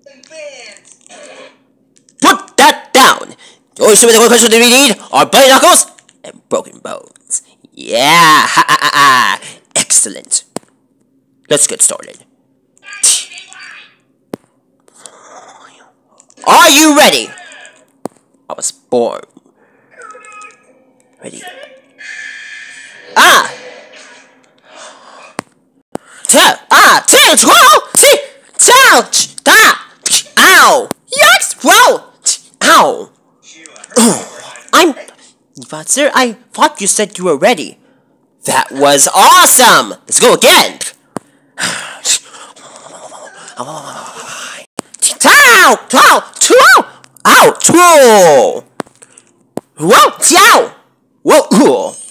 Put that down! The only super questions that we need are bloody knuckles and broken bones. Yeah! Ha ha ha ha! Excellent. Let's get started. Are you ready? I was born ready. Ah! Ow! Yikes! Whoa! Ow! Sir, I thought you said you were ready. That was awesome! Let's go again! Ow! Whoa! Whoa!